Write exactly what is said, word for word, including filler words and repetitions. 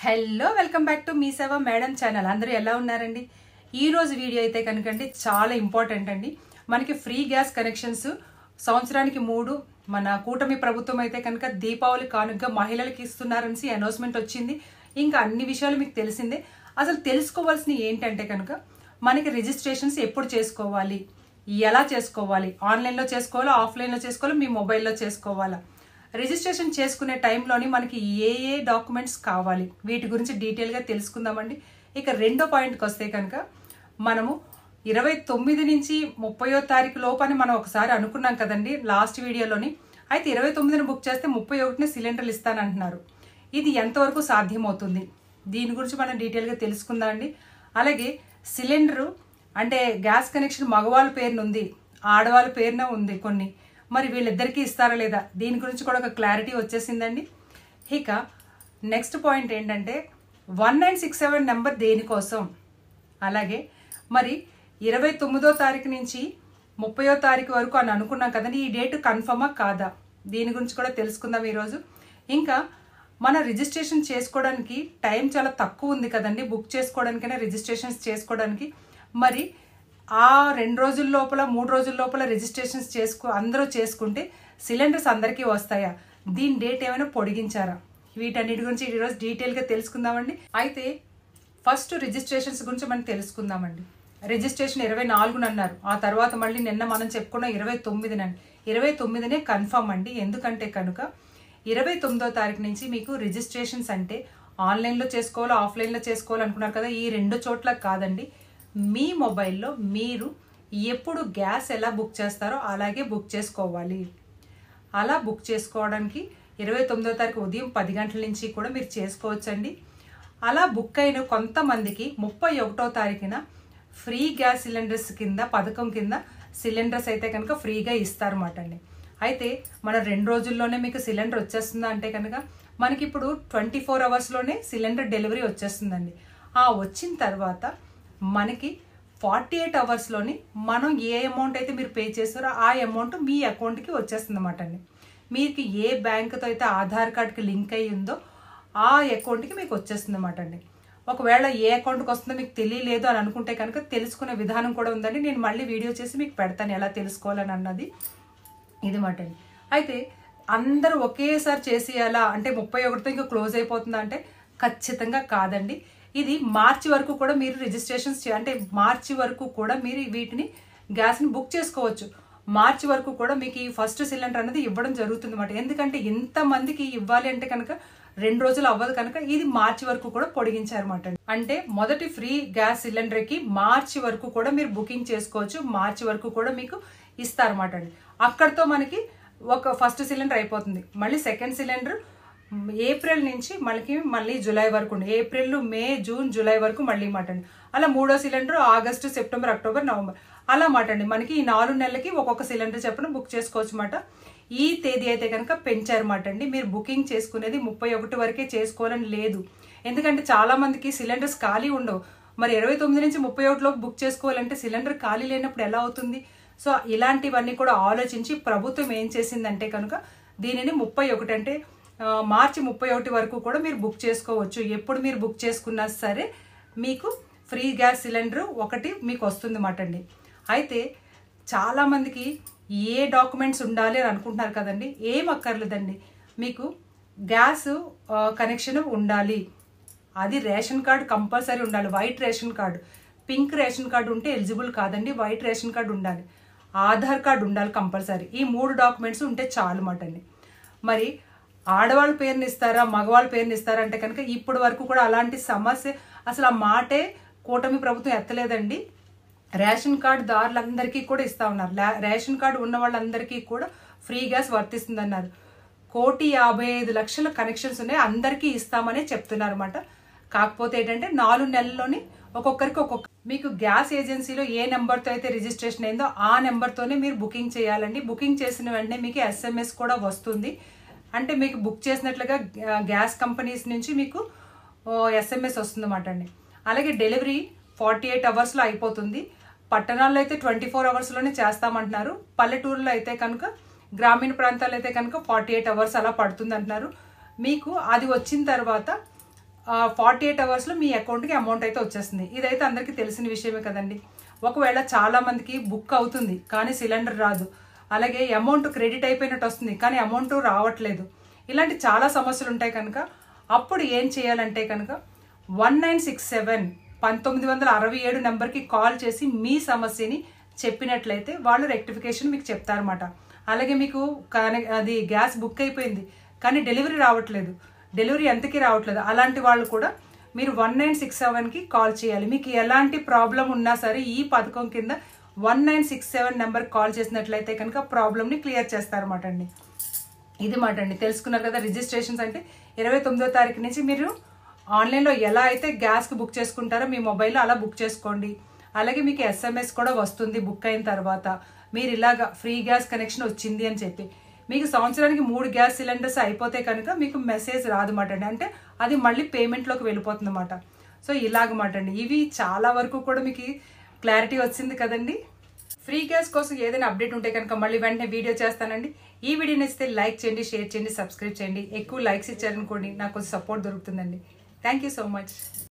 Hello welcome back to మీ సేవ madam channel. అందరూ ఎలా ఉన్నారండి? ఈ రోజు వీడియో అయితే కనుకండి చాలా ఇంపార్టెంట్ అండి. మనకి ఫ్రీ గ్యాస్ కనెక్షన్స్ సంవత్సరానికి మూడు మన కూటమి ప్రభుత్వం అయితే కనుక దీపావళి కానుకగా మహిళలకు ఇస్తున్నారని అనౌన్స్మెంట్ వచ్చింది. ఇంకా అన్ని విషయాలు మీకు తెలిసిందే. అసలు తెలుసుకోవాల్సిన ఏంటంటే కనుక మనకి రిజిస్ట్రేషన్స్ ఎప్పుడు చేసుకోవాలి, ఎలా చేసుకోవాలి, ఆన్లైన్లో చేసుకోవాలా, ఆఫ్లైన్లో చేసుకోవాలా, మీ మొబైల్లో చేసుకోవాలా, రిజిస్ట్రేషన్ చేసుకునే టైంలోని మనకి ఏ ఏ డాక్యుమెంట్స్ కావాలి, వీటి గురించి డీటెయిల్గా తెలుసుకుందామండి. ఇక రెండో పాయింట్కి వస్తే కనుక మనము ఇరవై తొమ్మిది నుంచి ముప్పయో తారీఖు లోపని మనం ఒకసారి అనుకున్నాం కదండి లాస్ట్ వీడియోలోని. అయితే ఇరవై తొమ్మిదిని బుక్ చేస్తే ముప్పై ఒకటిని సిలిండర్లు ఇస్తానంటున్నారు. ఇది ఎంతవరకు సాధ్యమవుతుంది, దీని గురించి మనం డీటెయిల్గా తెలుసుకుందాం అండి. అలాగే సిలిండరు అంటే గ్యాస్ కనెక్షన్ మగవాళ్ళ పేరున ఉంది, ఆడవాళ్ళ పేరున ఉంది కొన్ని, మరి వీళ్ళిద్దరికీ ఇస్తారా లేదా, దీని గురించి కూడా ఒక క్లారిటీ వచ్చేసిందండి. ఇక నెక్స్ట్ పాయింట్ ఏంటంటే one nine six seven number దేనికోసం, అలాగే మరి ఇరవై తొమ్మిదో తారీఖు నుంచి ముప్పయో తారీఖు వరకు అని అనుకున్నాం కదండి, ఈ డేట్ కన్ఫర్మా కాదా, దీని గురించి కూడా తెలుసుకుందాం ఈరోజు. ఇంకా మన రిజిస్ట్రేషన్ చేసుకోవడానికి టైం చాలా తక్కువ ఉంది కదండి, బుక్ చేసుకోవడానికైనా రిజిస్ట్రేషన్స్ చేసుకోవడానికి. మరి ఆ రెండు రోజుల లోపల మూడు రోజుల లోపల రిజిస్ట్రేషన్స్ చేసుకో అందరూ చేసుకుంటే సిలిండర్స్ అందరికీ వస్తాయా, దీని డేట్ ఏమైనా పొడిగించారా, వీటన్నిటి గురించి ఈరోజు డీటెయిల్గా తెలుసుకుందామండి. అయితే ఫస్ట్ రిజిస్ట్రేషన్స్ గురించి మనం తెలుసుకుందామండి. రిజిస్ట్రేషన్ ఇరవై నాలుగున అన్నారు, ఆ తర్వాత మళ్ళీ నిన్న మనం చెప్పుకున్న ఇరవై తొమ్మిదినండి. ఇరవై తొమ్మిదినే కన్ఫర్మ్ అండి. ఎందుకంటే కనుక ఇరవై తొమ్మిదో తారీఖు నుంచి మీకు రిజిస్ట్రేషన్స్ అంటే ఆన్లైన్లో చేసుకోవాలో ఆఫ్లైన్లో చేసుకోవాలో అనుకున్నారు కదా, ఈ రెండు చోట్ల కాదండి, మీ మొబైల్లో మీరు ఎప్పుడు గ్యాస్ ఎలా బుక్ చేస్తారో అలాగే బుక్ చేసుకోవాలి. అలా బుక్ చేసుకోవడానికి ఇరవై తొమ్మిదో తారీఖు ఉదయం పది గంటల నుంచి కూడా మీరు చేసుకోవచ్చండి. అలా బుక్ అయిన కొంతమందికి ముప్పై ఒకటో తారీఖున ఫ్రీ గ్యాస్ సిలిండర్స్ కింద పథకం కింద సిలిండర్స్ అయితే కనుక ఫ్రీగా ఇస్తారన్నమాట అండి. అయితే మన రెండు రోజుల్లోనే మీకు సిలిండర్ వచ్చేస్తుందా అంటే కనుక మనకి ఇప్పుడు ట్వంటీ ఫోర్ అవర్స్లోనే సిలిండర్ డెలివరీ వచ్చేస్తుందండి. ఆ వచ్చిన తర్వాత మనకి ఫార్టీ ఎయిట్ అవర్స్లోని మనం ఏ అమౌంట్ అయితే మీరు పే చేస్తారో ఆ అమౌంట్ మీ అకౌంట్కి వచ్చేస్తుంది అన్నమాట అండి. మీకు ఏ బ్యాంకుతో అయితే ఆధార్ కార్డ్కి లింక్ అయ్యి ఉందో ఆ అకౌంట్కి మీకు వచ్చేస్తుంది అన్నమాట అండి. ఒకవేళ ఏ అకౌంట్కి వస్తుందో మీకు తెలియలేదు అని అనుకుంటే కనుక తెలుసుకునే విధానం కూడా ఉందండి. నేను మళ్ళీ వీడియో చేసి మీకు పెడతాను ఎలా తెలుసుకోవాలని అన్నది ఇది మాట అండి. అయితే అందరూ ఒకేసారి చేసేయాలా అంటే ముప్పై ఒకటితో ఇంకా క్లోజ్ అయిపోతుందా అంటే ఖచ్చితంగా కాదండి. ఇది మార్చి వరకు కూడా మీరు రిజిస్ట్రేషన్స్ అంటే మార్చి వరకు కూడా మీరు వీటిని గ్యాస్ని బుక్ చేసుకోవచ్చు. మార్చి వరకు కూడా మీకు ఈ ఫస్ట్ సిలిండర్ అనేది ఇవ్వడం జరుగుతుంది అన్నమాట. ఎందుకంటే ఇంతమందికి ఇవ్వాలి అంటే కనుక రెండు రోజులు అవ్వదు కనుక ఇది మార్చి వరకు కూడా పొడిగించారన్నమాట. అంటే మొదటి ఫ్రీ గ్యాస్ సిలిండర్కి మార్చి వరకు కూడా మీరు బుకింగ్ చేసుకోవచ్చు, మార్చి వరకు కూడా మీకు ఇస్తారన్నమాట అండి. అక్కడితో మనకి ఒక ఫస్ట్ సిలిండర్ అయిపోతుంది. మళ్ళీ సెకండ్ సిలిండర్ ఏప్రిల్ నుంచి మళ్ళీ మళ్ళీ జూలై వరకు ఉండి ఏప్రిల్ మే జూన్ జూలై వరకు మళ్ళీ మాటండి. అలా మూడో cylinder August September October November అలా మాటండి. మనకి ఈ నాలుగు నెలలకి ఒక్కొక్క సిలిండర్ చెప్పిన బుక్ చేసుకోవచ్చు మాట. ఈ తేదీ అయితే కనుక పెంచారన్నమాట అండి. మీరు బుకింగ్ చేసుకునేది ముప్పై ఒకటి వరకే చేసుకోవాలని లేదు. ఎందుకంటే చాలా మందికి సిలిండర్స్ ఖాళీ ఉండవు. మరి ఇరవై తొమ్మిది నుంచి ముప్పై ఒకటిలోకి బుక్ చేసుకోవాలంటే సిలిండర్ ఖాళీ లేనప్పుడు ఎలా అవుతుంది? సో ఇలాంటివన్నీ కూడా ఆలోచించి ప్రభుత్వం ఏం చేసిందంటే కనుక దీనిని ముప్పై ఒకటి అంటే మార్చి ముప్పై ఒకటి వరకు కూడా మీరు బుక్ చేసుకోవచ్చు. ఎప్పుడు మీరు బుక్ చేసుకున్నా సరే మీకు ఫ్రీ గ్యాస్ సిలిండర్ ఒకటి మీకు వస్తుంది మాట అండి. అయితే చాలామందికి ఏ డాక్యుమెంట్స్ ఉండాలి అని అనుకుంటున్నారు కదండి, ఏం అక్కర్లేదండి. మీకు గ్యాస్ కనెక్షన్ ఉండాలి, అది రేషన్ కార్డు కంపల్సరీ ఉండాలి. White ration card, pink ration card ఉంటే ఎలిజిబుల్ కాదండి, వైట్ రేషన్ కార్డు ఉండాలి, ఆధార్ కార్డు ఉండాలి కంపల్సరీ. ఈ మూడు డాక్యుమెంట్స్ ఉంటే చాలు మాట అండి. మరి ఆడవాళ్ళ పేరుని ఇస్తారా మగవాళ్ళ పేరుని ఇస్తారా అంటే కనుక ఇప్పటి వరకు కూడా అలాంటి సమస్య అసలు ఆ మాటే కూటమి ప్రభుత్వం ఎత్తలేదండి. రేషన్ కార్డు దారులందరికీ కూడా ఇస్తా ఉన్నారు. రేషన్ కార్డు ఉన్న వాళ్ళందరికీ కూడా ఫ్రీ గ్యాస్ వర్తిస్తుంది అన్నారు. కోటి యాభై ఐదు లక్షల కనెక్షన్స్ ఉన్నాయి, అందరికీ ఇస్తామని చెప్తున్నారు అన్నమాట. కాకపోతే ఏంటంటే నాలుగు నెలల్లోని ఒక్కొక్కరికి ఒక్కొక్క మీకు గ్యాస్ ఏజెన్సీలో ఏ నెంబర్తో అయితే రిజిస్ట్రేషన్ అయిందో ఆ నెంబర్తోనే మీరు బుకింగ్ చేయాలండి. బుకింగ్ చేసిన వెంటనే మీకు ఎస్ఎంఎస్ కూడా వస్తుంది. అంటే మీకు బుక్ చేసినట్లుగా గ్యాస్ కంపెనీస్ నుంచి మీకు ఎస్ఎంఎస్ వస్తుంది అన్నమాట అండి. అలాగే డెలివరీ ఫార్టీ ఎయిట్ అవర్స్లో అయిపోతుంది. పట్టణాల్లో అయితే ట్వంటీ ఫోర్ అవర్స్లోనే చేస్తామంటున్నారు. పల్లెటూరులో అయితే కనుక గ్రామీణ ప్రాంతాల్లో అయితే కనుక ఫార్టీ ఎయిట్ అవర్స్ అలా పడుతుంది అంటున్నారు. మీకు అది వచ్చిన తర్వాత ఫార్టీ ఎయిట్ అవర్స్లో మీ అకౌంట్కి అమౌంట్ అయితే వచ్చేస్తుంది. ఇదైతే అందరికీ తెలిసిన విషయమే కదండి. ఒకవేళ చాలామందికి బుక్ అవుతుంది కానీ సిలిండర్ రాదు, అలాగే అమౌంట్ క్రెడిట్ అయిపోయినట్టు వస్తుంది కానీ అమౌంట్ రావట్లేదు, ఇలాంటి చాలా సమస్యలు ఉంటాయి కనుక అప్పుడు ఏం చేయాలంటే కనుక వన్ నైన్ సిక్స్ సెవెన్ పంతొమ్మిది వందల అరవై ఏడు నెంబర్కి కాల్ చేసి మీ సమస్యని చెప్పినట్లయితే వాళ్ళు రెక్టిఫికేషన్ మీకు చెప్తారన్నమాట. అలాగే మీకు అది గ్యాస్ బుక్ అయిపోయింది కానీ డెలివరీ రావట్లేదు, డెలివరీ ఎంతకీ రావట్లేదు, అలాంటి వాళ్ళు కూడా మీరు వన్ నైన్ సిక్స్ సెవెన్కి కాల్ చేయాలి. మీకు ఎలాంటి ప్రాబ్లం ఉన్నా సరే ఈ పథకం కింద వన్ నైన్ సిక్స్ సెవెన్ నెంబర్కి కాల్ చేసినట్లయితే కనుక ప్రాబ్లమ్ని క్లియర్ చేస్తారన్నమాట అండి. ఇది మాట అండి. తెలుసుకున్నారు కదా. రిజిస్ట్రేషన్స్ అంటే ఇరవై తొమ్మిదో తారీఖు నుంచి మీరు ఆన్లైన్లో ఎలా అయితే గ్యాస్కి బుక్ చేసుకుంటారో మీ మొబైల్లో అలా బుక్ చేసుకోండి. అలాగే మీకు ఎస్ఎంఎస్ కూడా వస్తుంది బుక్ అయిన తర్వాత, మీరు ఇలాగా ఫ్రీ గ్యాస్ కనెక్షన్ వచ్చింది అని చెప్పి. మీకు సంవత్సరానికి మూడు గ్యాస్ సిలిండర్స్ అయిపోతే కనుక మీకు మెసేజ్ రాదన్నమాట అండి, అంటే అది మళ్ళీ పేమెంట్లోకి వెళ్ళిపోతుంది అన్నమాట. సో ఇలాగమాట అండి. ఇవి చాలా వరకు కూడా మీకు క్లారిటీ వచ్చింది కదండి. ఫ్రీ గ్యాస్ కోసం ఏదైనా అప్డేట్ ఉంటే కనుక మళ్ళీ వెంటనే వీడియో చేస్తానండి. ఈ వీడియో నచ్చితే లైక్ చేయండి, షేర్ చేయండి, సబ్స్క్రైబ్ చేయండి. ఎక్కువ లైక్స్ ఇచ్చారనుకోండి నాకు కొంచెం సపోర్ట్ దొరుకుతుందండి. Thank you so much.